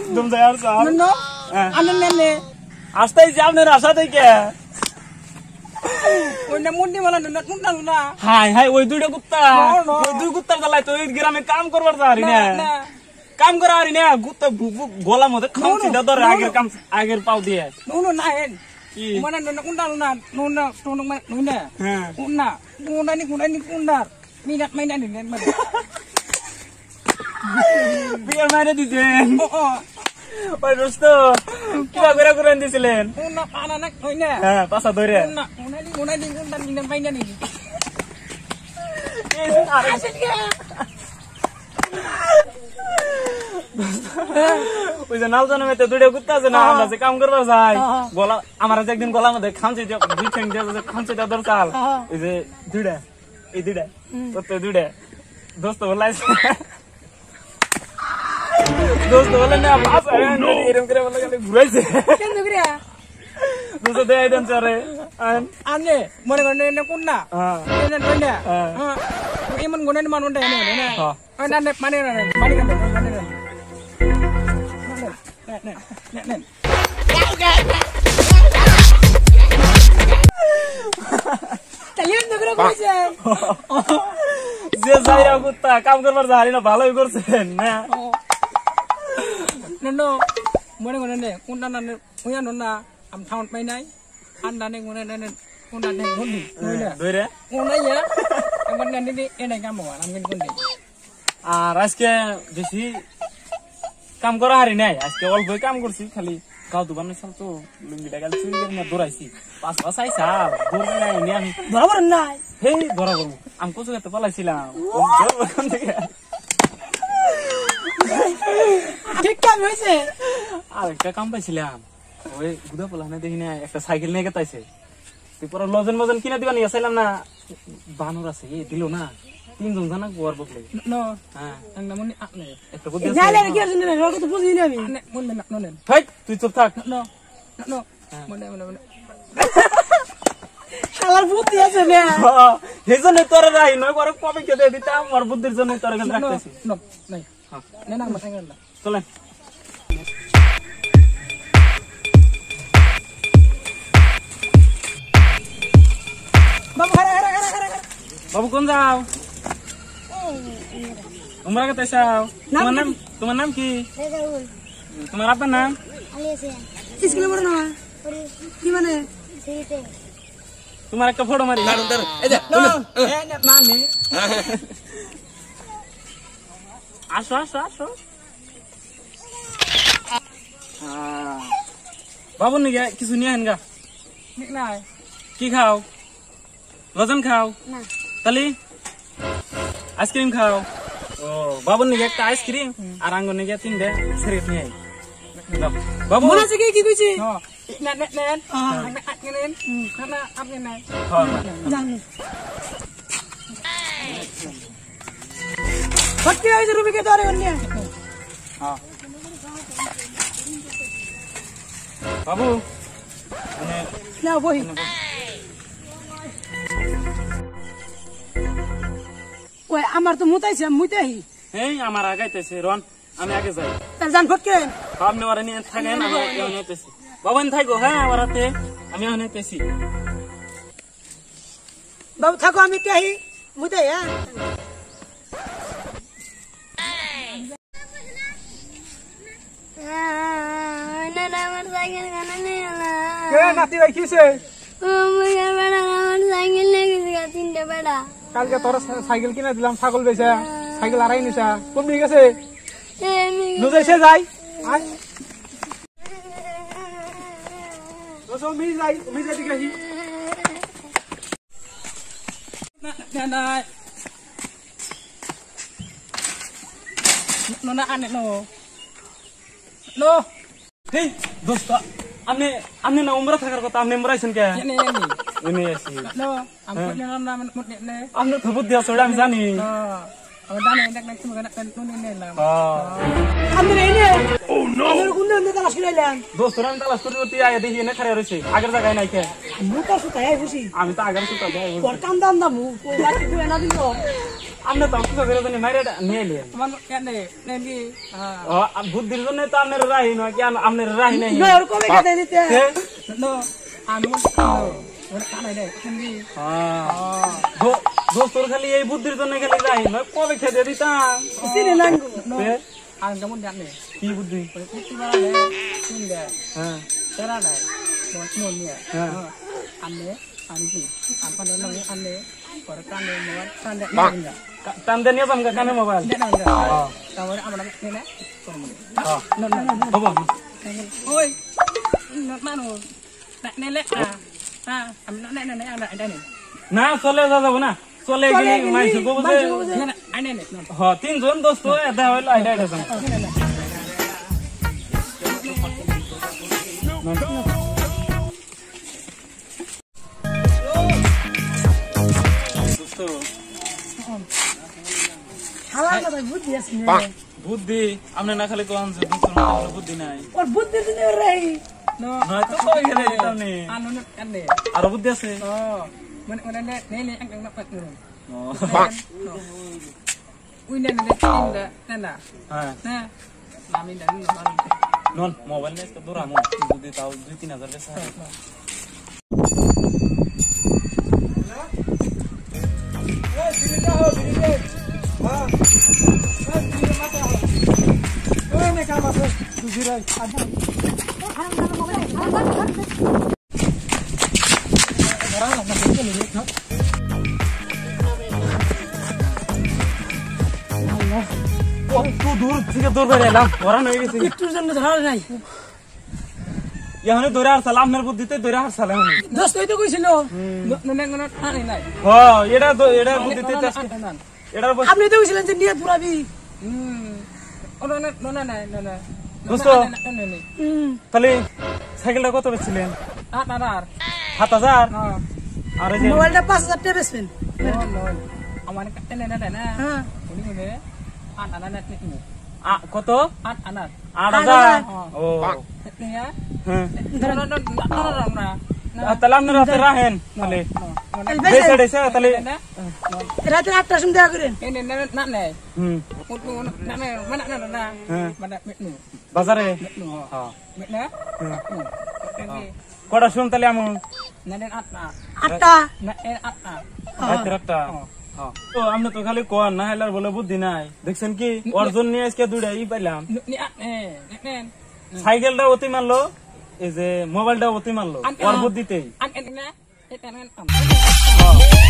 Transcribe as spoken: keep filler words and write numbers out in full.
একদম যার সাল নো আনে নে আসতেই যে আপনার আশা থেকে ওই না মুন্ডি মালা না কুন্ডা না হাই হাই ওই দুইটা কুত্তা ওই দুই কুত্তার গলায় তো এই গ্রামে কাম করবার পারি না কাম করা পারি না কুত্তা গলা মধ্যে খামছি দা ধরে আগের কাম আগের পাও দিয়ে নুন না হেন কি মানে না কুন্ডা না নুন না নুন না নুন না হ্যাঁ কুন্ডা কুন্ডা ni কুন্ডা ni কুন্ডা minat mainan ni nen biar mana dijen ওই দোস্ত কিবা করে করে দিছিলেন না আনা না কই না হ্যাঁ পাছা ধরে না উনানি উনানি কুন্ডা ni mainan ni ওই যে নাল জানো মেতে দুইটা কুত্তা আছে না আমরা যে কাম করবা যাই গলা আমার একদিন গলা মধ্যে খামছে যে দুই ঠ্যাং দিয়ে খামছে তা দর চাল এই যে দুইটা এই দুইটা কত দুইটা দোস্ত বলাইছে দোস্ত বলে না পাস এরকম করে বলে গেলে ঘুরাইছে কেন ঘুরিয়া দোস্ত দেই দেন চরে আনে মনে করে নে কোন না হ্যাঁ নে কই না হ্যাঁ এমন গুনে মান উন্ডা নে নে হ্যাঁ না নে মানে না মানে না মানে না নে নে নে তালিয়ান নগর কইছে যে যাইরা কুত্তা কাম করবার জানি না ভালোই করছেন না ননো মনে মনে নে কোনটা না ওয়া ননা আম থাউন পাই নাই আন্ডা নে মনে নে কোনটা নে গুন্ডি নইলা দইরে ওনাইয়া এমন নে নি এনে কাম হওয়া আমগিন গুন্ডি আর আজকে বেশি কাম করা হারি নাই আজকে অল্পই কাম করছি খালি গাও দোকান নিছাল তো লুঙ্গিটা গাল চুরি করে না দৌড়াইছি পাঁচ পাঁচ আইসা দৌড় নাই নি আমি বরাবর নাই হেই বরাবর আমি কোচু করতে পালাইছিলাম ওখান থেকে ঠিক কাম হইছে আর একটা কাম পাইছিলাম ওই গুদা পোলানে দেখি না একটা সাইকেল নিয়ে গেতাইছে তুই পরে লজন মজন কিনা দিবা নিয়ে চাইলাম না বানর আছে এ দিল না তিনজন জানা গোয়ার বকলে নো হ্যাঁ না মনে আপনি একটা বুদ্ধি জালে কি আছে না রক তো বুঝি না আমি মনে না ননে হেই তুই চুপ থাক নো নো মনে মনে মনে শালার বুদ্ধি আছে না হেজন তোর রাই নয় পরে কবে কে দে দিতাম আমার বুদ্ধির জন্য তোর কাছে রাখতেছি নো নাই হ্যাঁ না না মাথায় না চলেন বাবু হারা হারা হারা হারা বাবু কোন যাও তোমরা কত যাও তোমার নাম তোমার নাম কি তোমার আপনার নাম স্কুলে পড়ো না কি মানে তোমার একটা ফটো মারি মানে আসো আসো আসো বাবু নাকি কিছু নিয়ে আন গা নাই কি খাও লজন খাও তালি আইসক্রিম খাও ও বাবুর নাকি একটা আইসক্রিম আর আঙ্গুর নাকি তিনটে সিগারেট নিয়ে বাবু মনে আছে কি কইছি না না না না আকেন না আপনি নাই জানি ফটকে আইছে রুবি কে ধরে অন্য হ্যাঁ বাবু মানে না বই ওই আমার তো মুতাইছে মুতাই এই আমার আগাইতেছে রন আমি আগে যাই তার জান ফটকে আপনি ওরা নিয়ে থাকেন আমি এখানে নিতেছি বাবা থাকো হ্যাঁ ওরাতে আমি এখানে নিতেছি বাবু থাকো আমি তাই মুতাই হ্যাঁ না না আমার সাইকেল কানে নেই না কে নাতি ভাই কিছে আমার বেড়া আমার সাইকেল নিয়ে গেছে তিনটে বেড়া কালকে তোর সাইকেল কিনে দিলাম ছাগল বেচা সাইকেল আড়াই নিছা কোন দিকে গেছে নুজে সে যাই আয় তো সব মি যাই মি যাই দিকে না না না no na ane no no hey dosta amne amne na umra thakar kotha amne umraisen ke ne ne ini asi no am putne nam nam mutne ne amne thobut dia soda am jani ha am dane nek nek tum kana nu ne la ha amne ne oh no amne kunde ne talas kilan dosta ram talas kori oti aya dehi ne khare roise agar jagai nai ke mu ta suta ai busi ami ta agar suta jai por kam dam da mu ko lati ko ena dilo আপনি তো কিছু করে জানি মাইরে নিয়ে এলেন আমার কেন নেলি হ্যাঁ ও বুদ্ধির জন্য তো আপনার রাহি নয় কি আপনার রাহি নাই না ওর কবে খেতে দিতে নো আমি ওর কানে দে নেলি হ্যাঁ দোস্তর খালি এই বুদ্ধির জন্য খালি রাহি নয় কবে খেতে দিতাম সিনে নাঙ্গু আর কেমন জানে কি বুদ্ধি কিছু বলা নেই শুন দে হ্যাঁ তেরা নাই মন নিয়ে হ্যাঁ আনে আনকি আপন নং আনে পরে কানে মোবাইল কানে না টানতে নিয়ে যান কানে মোবাইল না না তারপরে আমরা নে না করব না না না হবো ওই মানু নে লে হ্যাঁ আমি না না না না এটা নেই না চলে যাবো না চলে গেলে মাইছে কব যে না আনে নে হ্যাঁ তিনজন দোস্ত এটা হইলো আইডা আইডা যান হালা না ভাই বুদ্ধি আছে বুদ্ধি আপনি না খালি কোন যে বুদ্ধি নাই ওর বুদ্ধি দিতে রাই নো নয় তো কই গেলে আপনি আনো না আনে আর বুদ্ধি আছে ও মানে মানে নে নে নে ang na pat mo uy na na na na na হ্যাঁ na namin na naman নন মোবাইল নিয়ে তো দূরা মো বুদ্ধি তাও দুই তিন হাজার টাকা কত দূর থেকে দূর করে এলাম ওরা নয় গেছে একটুর জন্য ধরা নাই এখানে দৌড়ে আসলাম আপনার বুদ্ধিতে দৌড়ে আসলাম দোস্ত ওই তো কইছিল no no no ani nai হ্যাঁ এটা এটা বুদ্ধিতে এটা আপনি তো কইছিলেন যে নিয়ে পুরাবি hmm oh no no no no no no দোস্ত no হুম তাহলে সাইকেলটা কত বেচছিলেন ah nadar সাত হাজার no আর এই যে মোবাইলটা পাঁচ হাজার টাকা বেচবেন no no awan ka na na na হ্যাঁ ini ngene an anak ni আ, কত an anak আট হাজার ও ni ya হ্যাঁ no no no no no আর তাহলে আপনার হাতে রাখেন তাহলে তাহলে বেচে বেচেন ডেছে তাহলে na রাতে আটটার সময় দেখা করেন ini na na na হুম Untuk nak nak mana nak nak হ্যাঁ mana nu বাজারে nu হ্যাঁ na হ্যাঁ। কটা শুন তাহলে আমি na den at na আটটা na en at na রাতের একটা হ্যাঁ তো আপনি তো খালি কোন না হেলার বলে বুদ্ধি নাই দেখছেন কি অর্জন নিয়ে আজকে দুইটাই পাইলাম ni at eh nen সাইকেলটা অতি মারলো এই যে মোবাইলটা অতি মারলো ওর বুদ্ধিতেই an en na et en an